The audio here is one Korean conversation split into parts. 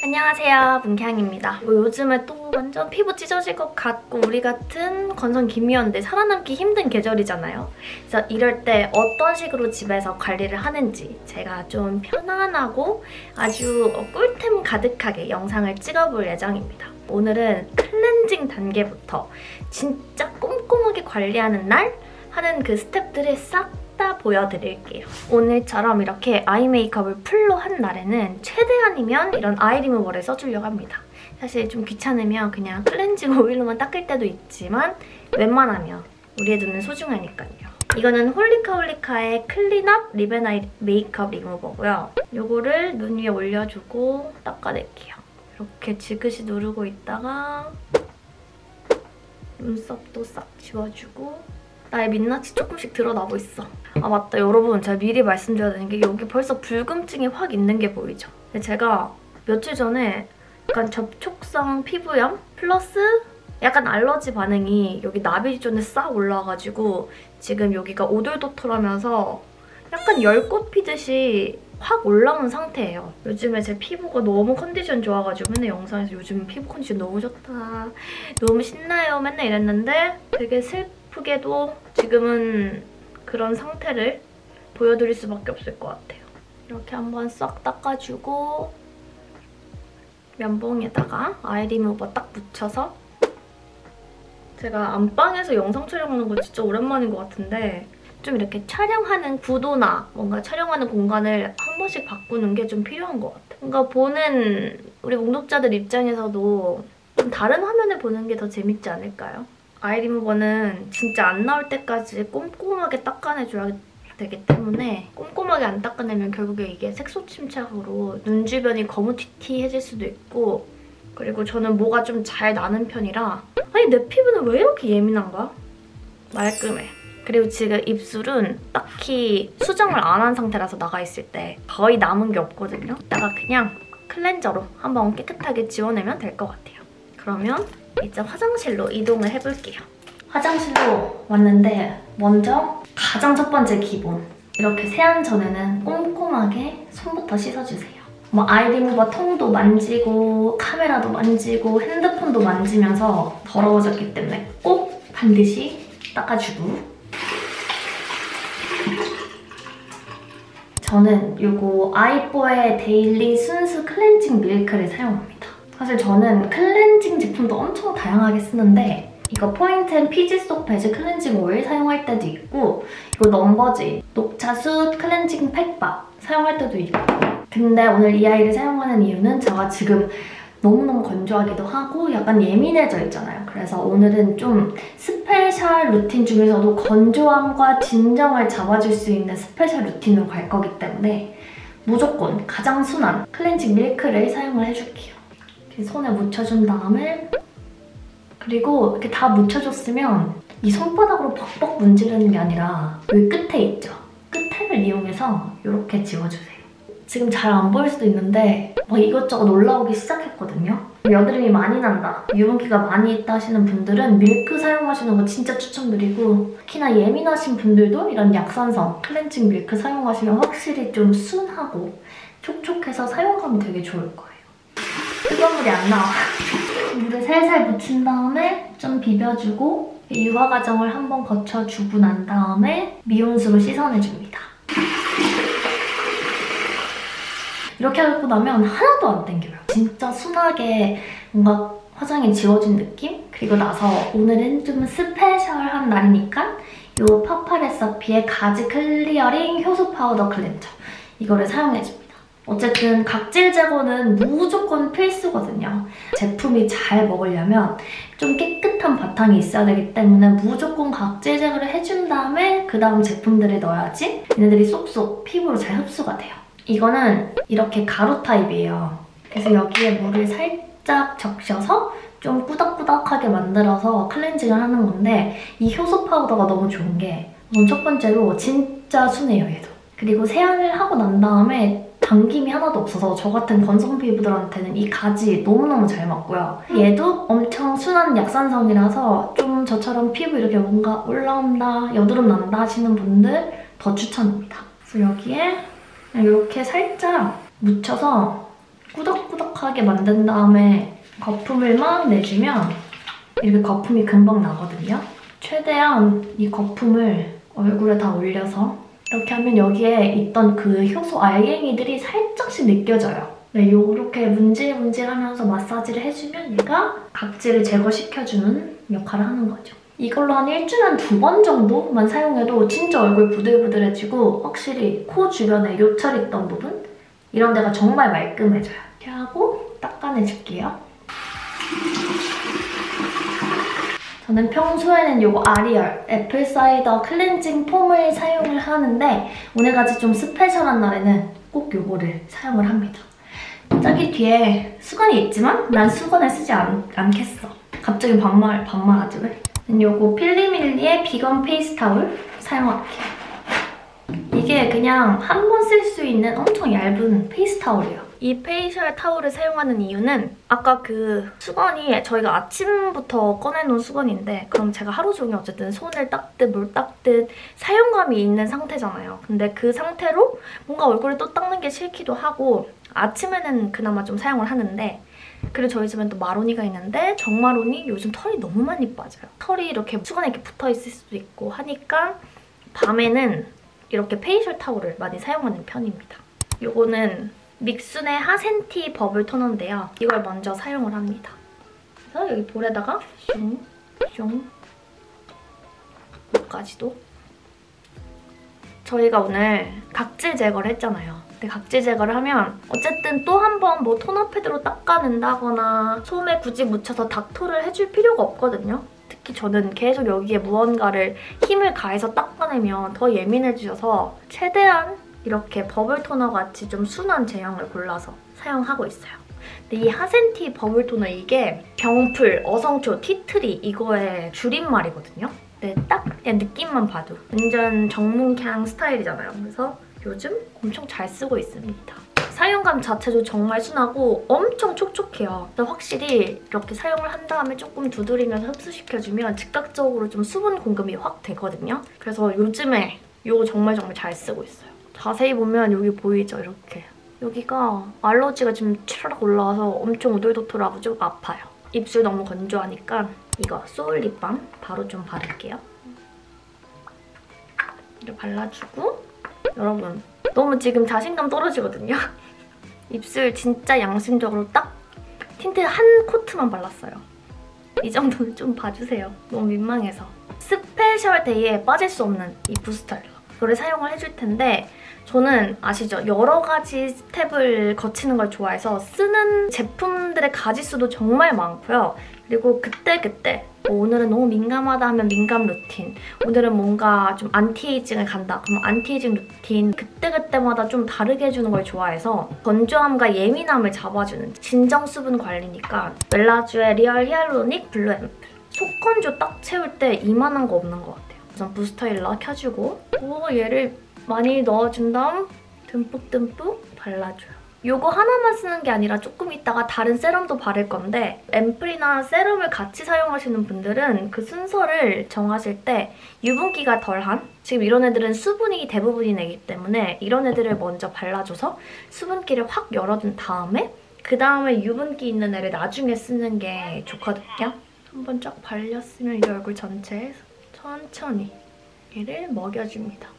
안녕하세요, 문향입니다. 요즘에 또 완전 피부 찢어질 것 같고 우리 같은 건성 김미연들 살아남기 힘든 계절이잖아요. 그래서 이럴 때 어떤 식으로 집에서 관리를 하는지 제가 좀 편안하고 아주 꿀템 가득하게 영상을 찍어볼 예정입니다. 오늘은 클렌징 단계부터 진짜 꼼꼼하게 관리하는 날 하는 그 스텝들을 싹 다 보여드릴게요. 오늘처럼 이렇게 아이 메이크업을 풀로 한 날에는 최대한이면 이런 아이 리무버를 써주려고 합니다. 사실 좀 귀찮으면 그냥 클렌징 오일로만 닦을 때도 있지만 웬만하면 우리의 눈은 소중하니까요. 이거는 홀리카홀리카의 클린업 립앤 아이 메이크업 리무버고요. 이거를 눈 위에 올려주고 닦아낼게요. 이렇게 지그시 누르고 있다가 눈썹도 싹 지워주고 나의 민낯이 조금씩 드러나고 있어. 아 맞다, 여러분 제가 미리 말씀드려야 되는 게 여기 벌써 붉음증이 확 있는 게 보이죠? 근데 제가 며칠 전에 약간 접촉성 피부염 플러스 약간 알러지 반응이 여기 나비존에 싹 올라와가지고 지금 여기가 오돌도돌하면서 약간 열꽃 피듯이 확 올라온 상태예요. 요즘에 제 피부가 너무 컨디션 좋아가지고 맨날 영상에서 요즘 피부 컨디션 너무 좋다, 너무 신나요 맨날 이랬는데 되게 슬프게도 지금은 그런 상태를 보여드릴 수밖에 없을 것 같아요. 이렇게 한번 싹 닦아주고 면봉에다가 아이 리무버 딱 묻혀서 제가 안방에서 영상 촬영하는 거 진짜 오랜만인 것 같은데 좀 이렇게 촬영하는 구도나 뭔가 촬영하는 공간을 한 번씩 바꾸는 게 좀 필요한 것 같아요. 뭔가 보는 우리 목록자들 입장에서도 좀 다른 화면을 보는 게 더 재밌지 않을까요? 아이 리무버는 진짜 안 나올 때까지 꼼꼼하게 닦아내줘야 되기 때문에 꼼꼼하게 안 닦아내면 결국에 이게 색소 침착으로 눈 주변이 거무튀튀해질 수도 있고, 그리고 저는 뭐가 좀 잘 나는 편이라 아니 내 피부는 왜 이렇게 예민한가? 말끔해. 그리고 지금 입술은 딱히 수정을 안 한 상태라서 나가 있을 때 거의 남은 게 없거든요. 이따가 그냥 클렌저로 한번 깨끗하게 지워내면 될 것 같아요. 그러면 이제 화장실로 이동을 해볼게요. 화장실로 왔는데 먼저 가장 첫 번째 기본, 이렇게 세안 전에는 꼼꼼하게 손부터 씻어주세요. 뭐 아이 리무버 통도 만지고 카메라도 만지고 핸드폰도 만지면서 더러워졌기 때문에 꼭 반드시 닦아주고, 저는 이거 아이뽀의 데일리 순수 클렌징 밀크를 사용합니다. 사실 저는 클렌징 제품도 엄청 다양하게 쓰는데 이거 포인트 & 피지 속 베지 클렌징 오일 사용할 때도 있고, 이거 넘버지 녹차숯 클렌징 팩바 사용할 때도 있고, 근데 오늘 이 아이를 사용하는 이유는 제가 지금 너무너무 건조하기도 하고 약간 예민해져 있잖아요. 그래서 오늘은 좀 스페셜 루틴 중에서도 건조함과 진정을 잡아줄 수 있는 스페셜 루틴으로 갈 거기 때문에 무조건 가장 순한 클렌징 밀크를 사용을 해줄게요. 이렇게 손에 묻혀준 다음에, 그리고 이렇게 다 묻혀줬으면 이 손바닥으로 벅벅 문지르는 게 아니라 여기 끝에 있죠? 끝을 이용해서 이렇게 지워주세요. 지금 잘 안 보일 수도 있는데 막 이것저것 올라오기 시작했거든요. 여드름이 많이 난다, 유분기가 많이 있다 하시는 분들은 밀크 사용하시는 거 진짜 추천드리고, 특히나 예민하신 분들도 이런 약산성 클렌징 밀크 사용하시면 확실히 좀 순하고 촉촉해서 사용감이 되게 좋을 거예요. 뜨거운 물이 안 나와. 물을 살살 묻힌 다음에 좀 비벼주고 유화 과정을 한번 거쳐주고 난 다음에 미온수로 씻어내줍니다. 이렇게 하고 나면 하나도 안 땡겨요. 진짜 순하게 뭔가 화장이 지워진 느낌? 그리고 나서 오늘은 좀 스페셜한 날이니까 이 파파레서피의 가지 클리어링 효소 파우더 클렌저, 이거를 사용해줍니다. 어쨌든 각질 제거는 무조건 필수거든요. 제품이 잘 먹으려면 좀 깨끗한 바탕이 있어야 되기 때문에 무조건 각질 제거를 해준 다음에 그 다음 제품들을 넣어야지 얘네들이 쏙쏙 피부로 잘 흡수가 돼요. 이거는 이렇게 가루 타입이에요. 그래서 여기에 물을 살짝 적셔서 좀 꾸덕꾸덕하게 만들어서 클렌징을 하는 건데, 이 효소 파우더가 너무 좋은 게 첫 번째로 진짜 순해요, 얘도. 그리고 세안을 하고 난 다음에 당김이 하나도 없어서 저 같은 건성 피부들한테는 이 가지 너무너무 잘 맞고요. 얘도 엄청 순한 약산성이라서 좀 저처럼 피부 이렇게 뭔가 올라온다, 여드름 난다 하시는 분들 더 추천합니다. 그래서 여기에 이렇게 살짝 묻혀서 꾸덕꾸덕하게 만든 다음에 거품을 막 내주면 이렇게 거품이 금방 나거든요. 최대한 이 거품을 얼굴에 다 올려서 이렇게 하면 여기에 있던 그 효소 알갱이들이 살짝씩 느껴져요. 네, 이렇게 문질문질하면서 마사지를 해주면 얘가 각질을 제거시켜주는 역할을 하는 거죠. 이걸로 한 일주일에 한 2번 정도만 사용해도 진짜 얼굴 부들부들해지고 확실히 코 주변에 요철 있던 부분 이런 데가 정말 말끔해져요. 이렇게 하고 닦아내줄게요. 저는 평소에는 이거 아리얼 애플사이더 클렌징 폼을 사용을 하는데 오늘같이 좀 스페셜한 날에는 꼭 이거를 사용을 합니다. 저기 뒤에 수건이 있지만 난 수건을 쓰지 않겠어. 갑자기 반말하지 왜? 이거 필리밀리의 비건 페이스 타올 사용할게요. 이게 그냥 한 번 쓸 수 있는 엄청 얇은 페이스 타올이에요. 이 페이셜 타올을 사용하는 이유는 아까 그 수건이 저희가 아침부터 꺼내놓은 수건인데 그럼 제가 하루 종일 어쨌든 손을 닦듯 물 닦듯 사용감이 있는 상태잖아요. 근데 그 상태로 뭔가 얼굴을 또 닦는 게 싫기도 하고 아침에는 그나마 좀 사용을 하는데 그리고 저희 집엔 또 마로니가 있는데 정마로니 요즘 털이 너무 많이 빠져요. 털이 이렇게 수건에 이렇게 붙어있을 수도 있고 하니까 밤에는 이렇게 페이셜 타올을 많이 사용하는 편입니다. 요거는 믹순의 하센티 버블 토너인데요. 이걸 먼저 사용을 합니다. 그래서 여기 볼에다가 슝 여기까지도 저희가 오늘 각질 제거를 했잖아요. 근데 각질 제거를 하면 어쨌든 또 한 번 뭐 토너 패드로 닦아낸다거나 솜에 굳이 묻혀서 닥토를 해줄 필요가 없거든요. 특히 저는 계속 여기에 무언가를 힘을 가해서 닦아내면 더 예민해지셔서 최대한 이렇게 버블 토너 같이 좀 순한 제형을 골라서 사용하고 있어요. 근데 이 하센티 버블 토너 이게 병풀, 어성초, 티트리 이거의 줄임말이거든요. 네, 딱 그냥 느낌만 봐도 완전 정문향 스타일이잖아요. 그래서 요즘 엄청 잘 쓰고 있습니다. 사용감 자체도 정말 순하고 엄청 촉촉해요. 그래서 확실히 이렇게 사용을 한 다음에 조금 두드리면서 흡수시켜주면 즉각적으로 좀 수분 공급이 확 되거든요. 그래서 요즘에 이거 정말 잘 쓰고 있어요. 자세히 보면 여기 보이죠? 이렇게. 여기가 알러지가 지금 치르륵 올라와서 엄청 오돌도돌하고 좀 아파요. 입술 너무 건조하니까 이거 소울 립밤 바로 좀 바를게요. 이렇게 발라주고 여러분 너무 지금 자신감 떨어지거든요? 입술 진짜 양심적으로 딱 틴트 한 코트만 발랐어요. 이 정도는 좀 봐주세요. 너무 민망해서. 스페셜 데이에 빠질 수 없는 이 부스터 이거를 사용을 해줄 텐데 저는 아시죠? 여러 가지 스텝을 거치는 걸 좋아해서 쓰는 제품들의 가지수도 정말 많고요. 그리고 그때그때 오늘은 너무 민감하다 하면 민감 루틴, 오늘은 뭔가 좀 안티에이징을 간다 그러면 안티에이징 루틴 그때그때마다 좀 다르게 해주는 걸 좋아해서 건조함과 예민함을 잡아주는 진정 수분 관리니까 멜라쥬의 리얼 히알루로닉 블루 앰플 속건조 딱 채울 때 이만한 거 없는 것 같아요. 우선 부스터 일러 켜주고 얘를 많이 넣어준 다음 듬뿍듬뿍 발라줘요. 요거 하나만 쓰는 게 아니라 조금 있다가 다른 세럼도 바를 건데 앰플이나 세럼을 같이 사용하시는 분들은 그 순서를 정하실 때 유분기가 덜한 지금 이런 애들은 수분이 대부분인 애기 때문에 이런 애들을 먼저 발라줘서 수분기를 확 열어둔 다음에 그 다음에 유분기 있는 애를 나중에 쓰는 게 좋거든요. 한번 쫙 발렸으면 이 얼굴 전체에 천천히 얘를 먹여줍니다.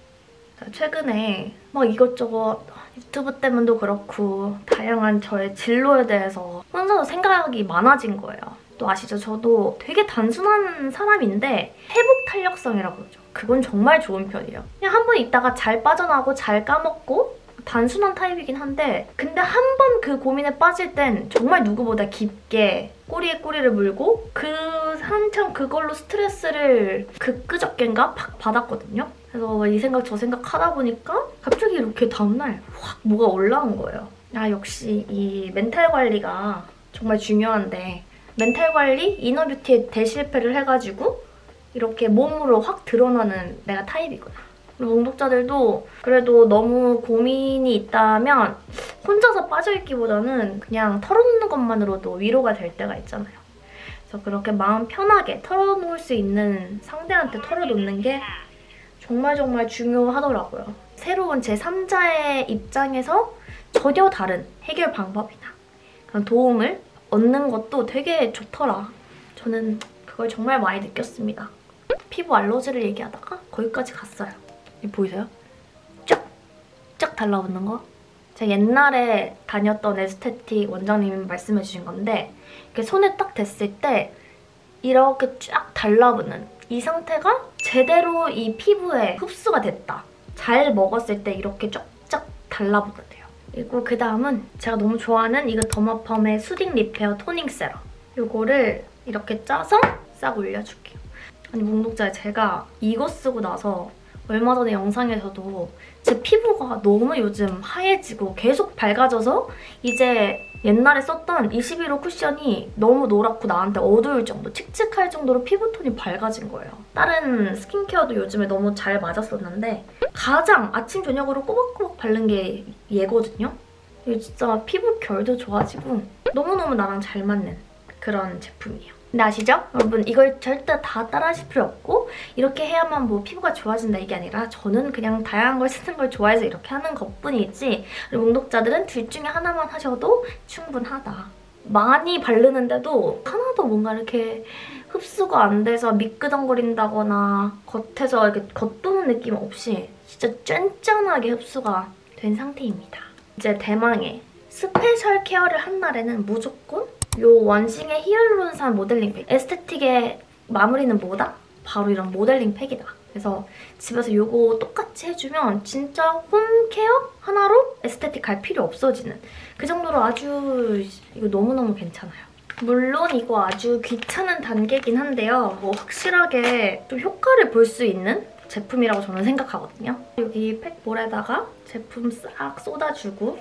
최근에 막 이것저것 유튜브 때문도 그렇고 다양한 저의 진로에 대해서 혼자서 생각이 많아진 거예요. 또 아시죠? 저도 되게 단순한 사람인데 회복 탄력성이라고 그러죠. 그건 정말 좋은 편이에요. 그냥 한 번 있다가 잘 빠져나오고 잘 까먹고 단순한 타입이긴 한데 근데 한 번 그 고민에 빠질 땐 정말 누구보다 깊게 꼬리에 꼬리를 물고 한참 그걸로 스트레스를 그저껜가 팍 받았거든요. 그래서 이 생각 저 생각 하다 보니까 갑자기 이렇게 다음날 확 뭐가 올라온 거예요. 아 역시 이 멘탈 관리가 정말 중요한데 멘탈 관리, 이너뷰티에 대실패를 해가지고 이렇게 몸으로 확 드러나는 내가 타입이거든. 그리고 몽독자들도 그래도 너무 고민이 있다면 혼자서 빠져있기보다는 그냥 털어놓는 것만으로도 위로가 될 때가 있잖아요. 그래서 그렇게 마음 편하게 털어놓을 수 있는 상대한테 털어놓는 게 정말 중요하더라고요. 새로운 제3자의 입장에서 전혀 다른 해결 방법이나 그런 도움을 얻는 것도 되게 좋더라. 저는 그걸 정말 많이 느꼈습니다. 피부 알러지를 얘기하다가 거기까지 갔어요. 이 보이세요? 쫙 달라붙는 거? 제가 옛날에 다녔던 에스테틱 원장님이 말씀해주신 건데 이렇게 손에 딱 댔을 때 이렇게 쫙 달라붙는 이 상태가 제대로 이 피부에 흡수가 됐다. 잘 먹었을 때 이렇게 쫙쫙 달라붙는데요. 그리고 그 다음은 제가 너무 좋아하는 이거 더마펌의 수딩 리페어 토닝 세럼. 이거를 이렇게 짜서 싹 올려줄게요. 아니 몽독자, 제가 이거 쓰고 나서 얼마 전에 영상에서도 제 피부가 너무 요즘 하얘지고 계속 밝아져서 이제 옛날에 썼던 21호 쿠션이 너무 노랗고 나한테 어두울 정도, 칙칙할 정도로 피부톤이 밝아진 거예요. 다른 스킨케어도 요즘에 너무 잘 맞았었는데 가장 아침 저녁으로 꼬박꼬박 바른 게 얘거든요. 이거 진짜 피부 결도 좋아지고 너무너무 나랑 잘 맞는 그런 제품이에요. 근데 아시죠? 여러분 이걸 절대 다 따라하실 필요 없고 이렇게 해야만 뭐 피부가 좋아진다 이게 아니라 저는 그냥 다양한 걸 쓰는 걸 좋아해서 이렇게 하는 것뿐이지 그리고 몽독자들은 둘 중에 하나만 하셔도 충분하다. 많이 바르는데도 하나도 뭔가 이렇게 흡수가 안 돼서 미끄덩거린다거나 겉에서 이렇게 겉도는 느낌 없이 진짜 쫀쫀하게 흡수가 된 상태입니다. 이제 대망의 스페셜 케어를 한 날에는 무조건 요 원싱의 히알루론산 모델링 팩. 에스테틱의 마무리는 뭐다? 바로 이런 모델링 팩이다. 그래서 집에서 요거 똑같이 해주면 진짜 홈케어 하나로 에스테틱 갈 필요 없어지는 그 정도로 아주 이거 너무너무 괜찮아요. 물론 이거 아주 귀찮은 단계긴 한데요. 뭐 확실하게 좀 효과를 볼 수 있는 제품이라고 저는 생각하거든요. 여기 팩볼에다가 제품 싹 쏟아주고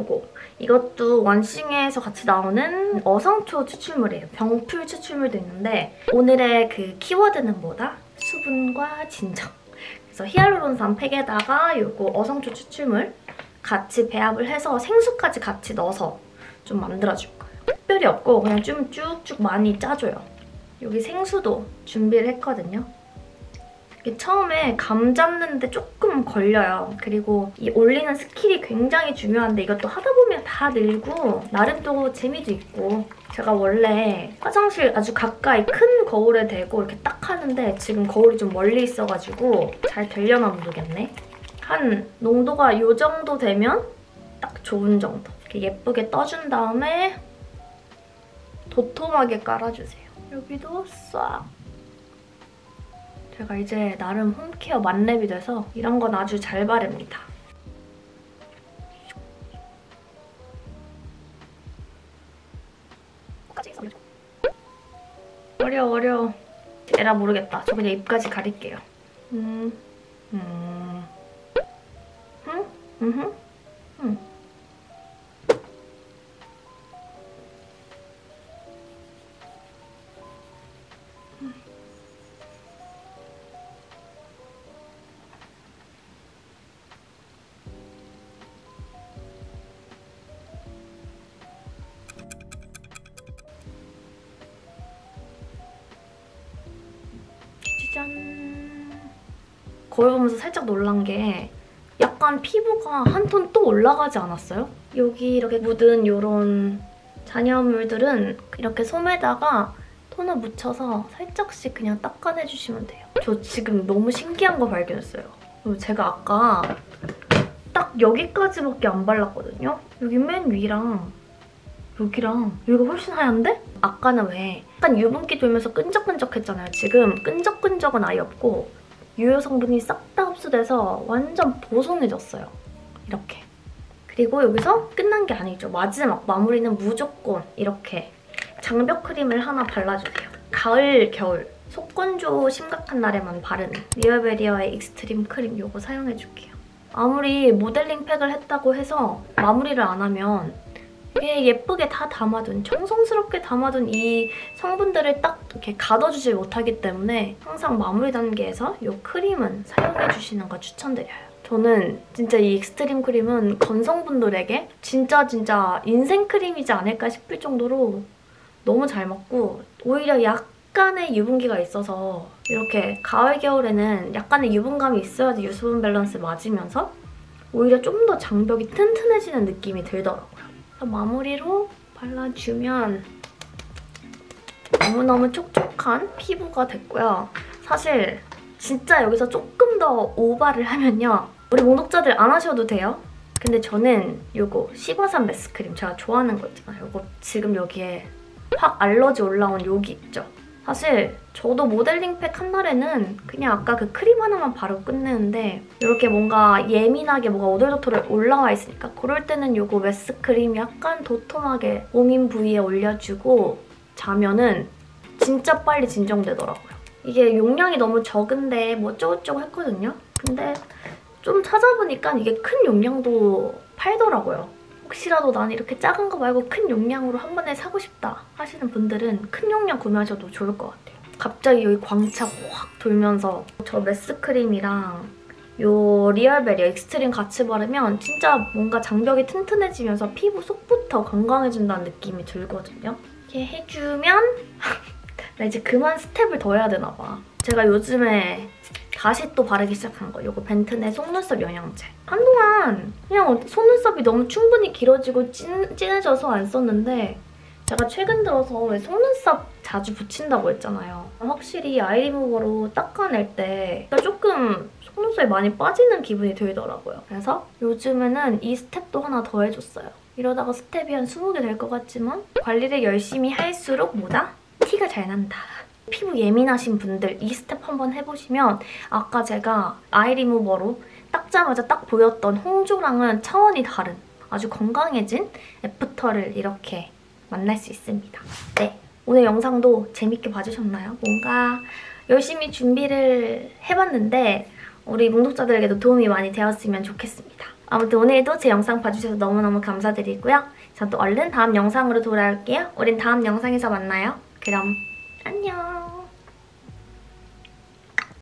이것도 원싱에서 같이 나오는 어성초 추출물이에요. 병풀 추출물도 있는데 오늘의 그 키워드는 뭐다? 수분과 진정. 그래서 히알루론산 팩에다가 요거 어성초 추출물 같이 배합을 해서 생수까지 같이 넣어서 좀 만들어줄 거예요. 특별히 없고 그냥 좀 쭉쭉 많이 짜줘요. 여기 생수도 준비를 했거든요. 처음에 감 잡는데 조금 걸려요. 그리고 이 올리는 스킬이 굉장히 중요한데 이것도 하다 보면 다 늘고 나름 또 재미도 있고 제가 원래 화장실 아주 가까이 큰 거울에 대고 이렇게 딱 하는데 지금 거울이 좀 멀리 있어가지고 잘 되려나 모르겠네. 한 농도가 이 정도 되면 딱 좋은 정도. 이렇게 예쁘게 떠준 다음에 도톰하게 깔아주세요. 여기도 싹. 제가 이제 나름 홈케어 만렙이 돼서 이런 건 아주 잘 바릅니다. 어려워. 에라 모르겠다. 저 그냥 입까지 가릴게요. 짠! 거울 보면서 살짝 놀란 게 약간 피부가 한 톤 또 올라가지 않았어요? 여기 이렇게 묻은 이런 잔여물들은 이렇게 솜에다가 토너 묻혀서 살짝씩 그냥 닦아내주시면 돼요. 저 지금 너무 신기한 거 발견했어요. 제가 아까 딱 여기까지밖에 안 발랐거든요? 여기 맨 위랑 여기랑 여기가 훨씬 하얀데? 아까는 왜 약간 유분기 돌면서 끈적끈적했잖아요. 지금 끈적끈적은 아예 없고 유효 성분이 싹 다 흡수돼서 완전 보송해졌어요. 이렇게. 그리고 여기서 끝난 게 아니죠. 마지막 마무리는 무조건 이렇게 장벽 크림을 하나 발라주세요. 가을, 겨울 속건조 심각한 날에만 바르는 리얼베리어의 익스트림 크림 이거 사용해줄게요. 아무리 모델링 팩을 했다고 해서 마무리를 안 하면 이게 예쁘게 다 담아둔, 정성스럽게 담아둔 이 성분들을 딱 이렇게 가둬주지 못하기 때문에 항상 마무리 단계에서 이 크림은 사용해주시는 거 추천드려요. 저는 진짜 이 익스트림 크림은 건성분들에게 진짜 인생 크림이지 않을까 싶을 정도로 너무 잘 맞고 오히려 약간의 유분기가 있어서 이렇게 가을, 겨울에는 약간의 유분감이 있어야지 유수분 밸런스 맞으면서 오히려 좀 더 장벽이 튼튼해지는 느낌이 들더라고요. 그래서 마무리로 발라주면 너무너무 촉촉한 피부가 됐고요. 사실 진짜 여기서 조금 더 오바를 하면요. 우리 목독자들 안 하셔도 돼요. 근데 저는 이거 시바산 메스크림 제가 좋아하는 거 있잖아요. 이거 지금 여기에 확 알러지 올라온 여기 있죠. 사실 저도 모델링팩 한 날에는 그냥 아까 그 크림 하나만 바르고 끝내는데 이렇게 뭔가 예민하게 뭐가 오돌도돌 올라와 있으니까 그럴 때는 이거 메스크림 약간 도톰하게 몸인 부위에 올려주고 자면은 진짜 빨리 진정되더라고요. 이게 용량이 너무 적은데 뭐 어쩌고저쩌고 했거든요. 근데 좀 찾아보니까 이게 큰 용량도 팔더라고요. 혹시라도 나는 이렇게 작은 거 말고 큰 용량으로 한 번에 사고 싶다 하시는 분들은 큰 용량 구매하셔도 좋을 것 같아요. 갑자기 여기 광채 확 돌면서 저 메스크림이랑 요 리얼베리 익스트림 같이 바르면 진짜 뭔가 장벽이 튼튼해지면서 피부 속부터 건강해진다는 느낌이 들거든요. 이렇게 해주면 나 이제 그만 스텝을 더 해야 되나 봐. 제가 요즘에 다시 또 바르기 시작한 거. 이거 벤튼의 속눈썹 영양제. 한동안 그냥 속눈썹이 너무 충분히 길어지고 진해져서 안 썼는데 제가 최근 들어서 왜 속눈썹 자주 붙인다고 했잖아요. 확실히 아이 리무버로 닦아낼 때 조금 속눈썹이 많이 빠지는 기분이 들더라고요. 그래서 요즘에는 이 스텝도 하나 더 해줬어요. 이러다가 스텝이 한 20개 될 것 같지만 관리를 열심히 할수록 뭐다? 티가 잘 난다. 피부 예민하신 분들 이 스텝 한번 해보시면 아까 제가 아이 리무버로 닦자마자 딱 보였던 홍조랑은 차원이 다른 아주 건강해진 애프터를 이렇게 만날 수 있습니다. 네, 오늘 영상도 재밌게 봐주셨나요? 뭔가 열심히 준비를 해봤는데 우리 몽독자들에게도 도움이 많이 되었으면 좋겠습니다. 아무튼 오늘도 제 영상 봐주셔서 너무너무 감사드리고요. 전 또 얼른 다음 영상으로 돌아올게요. 우린 다음 영상에서 만나요. 그럼 안녕!